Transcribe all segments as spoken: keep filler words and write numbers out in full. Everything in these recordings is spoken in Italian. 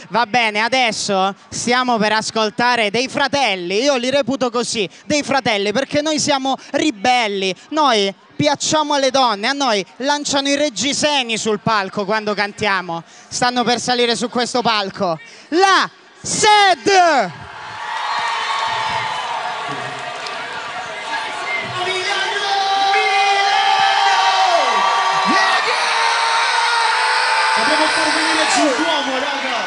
Va bene, adesso stiamo per ascoltare dei fratelli, io li reputo così, dei fratelli, perché noi siamo ribelli, noi piacciamo alle donne, a noi lanciano i reggiseni sul palco quando cantiamo, stanno per salire su questo palco. La S E D! Dobbiamo far venire giù l'uomo, raga!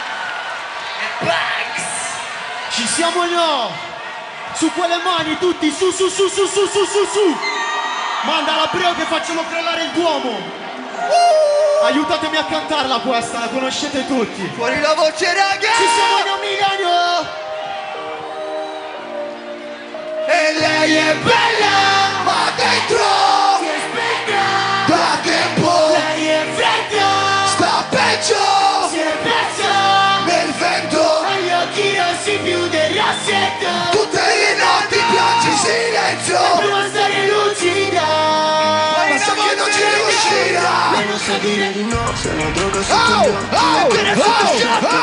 Ci siamo o no? Su quelle mani tutti, su su su su su su su su! Manda la Breo che facciamo crollare il Duomo! Uh! Aiutatemi a cantarla questa, la conoscete tutti! Fuori la voce, raga! Ci siamo a Milano! E lei è bella, ma dentro si è spenta da tempo. Lei è fredda, sta peggio, si è persa nel vento. Agli occhi rossi più del rossetto. Tutte le notti piangi silenzio. Prima stare lucida, ma sa che non ci riuscirà. Lei non sa dire di no, se la droga sotto gli occhi. Ancora sotto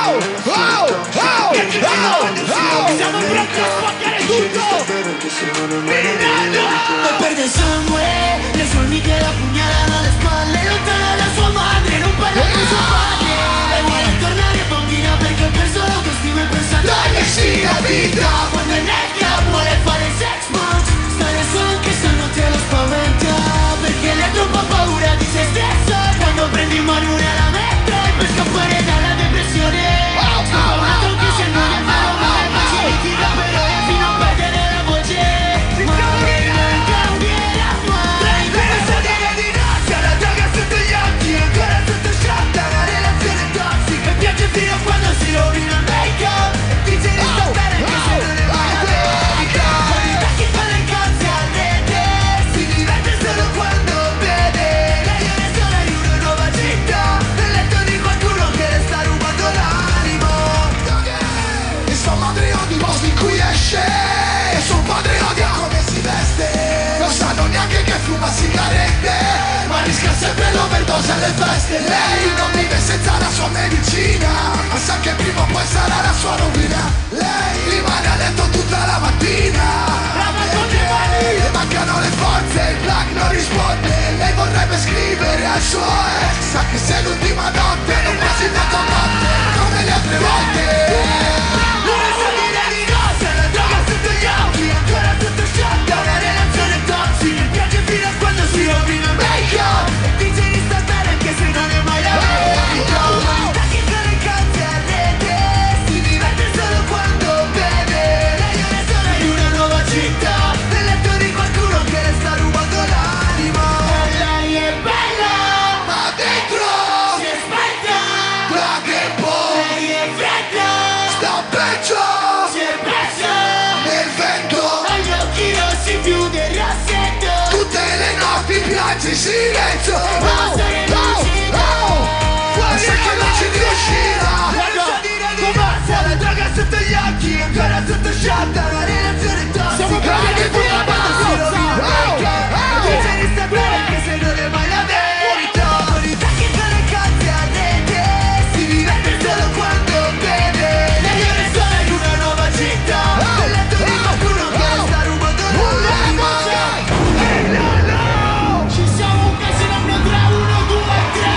sciatto. Siamo pronti a spaccare tutto. Non perde sangue, le sue amiche la pugnalano alle spalle. Lontana da sua madre, non parla con suo padre. E vuole tornare bambina perché ha perso l'autostima e pensa dai sì la vita. Quando è nel club vuole fare sex punch. Stare solo anche se non te lo spaventa, perché lei ha troppa paura di se stessa. Quando prendi in mano una la mette per scappare dalla depressione. Scappa un altro che se non è vero ma è facile tira per ora fino a perdere la voce. Ma non cambierà mai. Come sa dire di no, se la droga sotto gli occhi, ancora sotto sciatta, una relazione tossica. Piange fino a quando si rovina il make-up. Dice di sta bene che se non è mai la verità. Con i tacchi fa le cose a rete, si diverte solo quando vede. Lei è sola in una nuova città, nel letto di qualcuno che le sta rubando l'animo. E sua madre odia i posti in cui esce, e suo padre odia come si veste. Non sanno neanche che fuma sigarette, ma rischia sempre l'overdose alle feste. Lei non vive senza la sua medicina, ma sa che prima o poi sarà la sua rovina. Lei rimane a letto tutta la mattina, le mancano le forze, il black non risponde. Lei vorrebbe scrivere al suo ex, sa che se l'ultima notte non quasi fatto notte come le altre volte. Non sa dire di no, se la droga sotto gli occhi, ancora sotto sciatta, una relazione tossica. Piange fino a quando si rovina il make-up e dice di sta bene anche se non è mai la verità. Tacchi tra le calze a rete, si diverte solo quando vede. Lei è sola in una nuova città, nel letto di qualcuno che le sta rubando l'anima. E lei è bella, ma dentro si è spenta da tempo. Lei è fredda, sta peggio, si è persa nel vento. Agli occhi rossi più del rossetto. Tutte le notti piange in silenzio. Ma stare lucida, sa che non ci riuscirà. Non sa dire di no, se la droga sotto gli occhi, ancora sotto sciatta, una relazione tossica. Siamo carichi di una quando si rovina il make-up. Dice di sta bene anche se non è mai la verità. Con i tacchi tra le calze a rete, si diverte solo quando vede. Lei è sola in una nuova città, nel letto di qualcuno che le sta rubando l'anima. Ci siamo un casino a tre, uno, due, tre.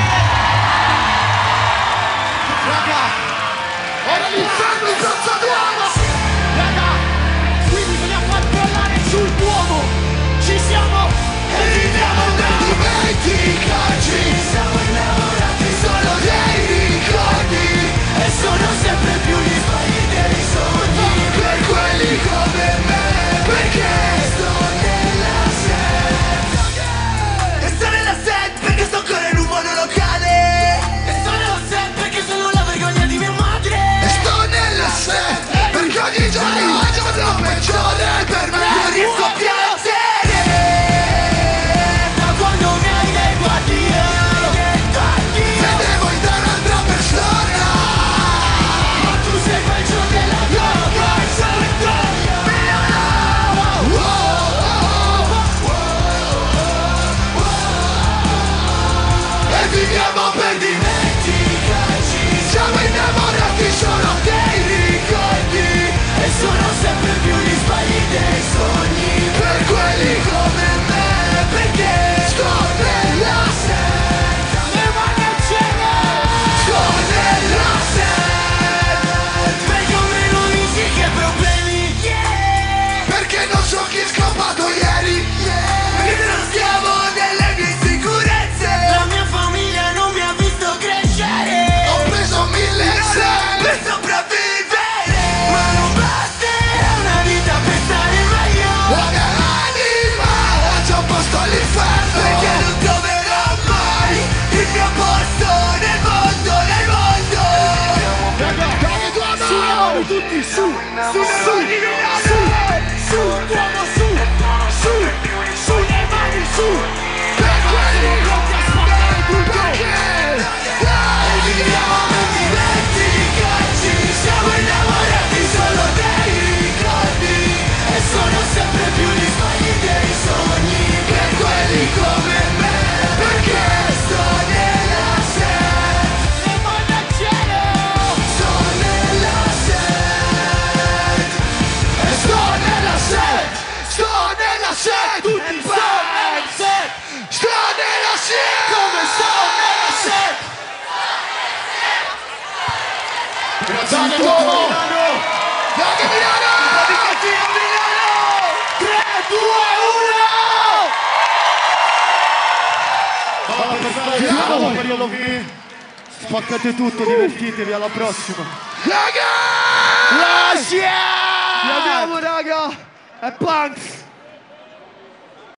Raga, ora l'inferno in piazza Duomo. Raga, qui bisogna far parlare sul Duomo. Ci siamo e viviamo da dimenticarci. Siamo innamorati solo dei ricordi e sono sempre più gli sbagli dei sogni. Per quelli come me, perché sto nella sede. E sto nella sede perché sto ancora in un monolocale. E sto nella sede perché sono la vergogna di mia madre. E sto nella sede perché ogni giorno è il giorno peggiore per me. Non riesco a piangere da quando mi hai dei guardi. Grande tutto. Duomo! Grande Milano! tre, due, uno! Per quello che spaccate tutto, divertitevi, alla prossima! Raga! Lascia! Vi abbiamo, raga! È Punks!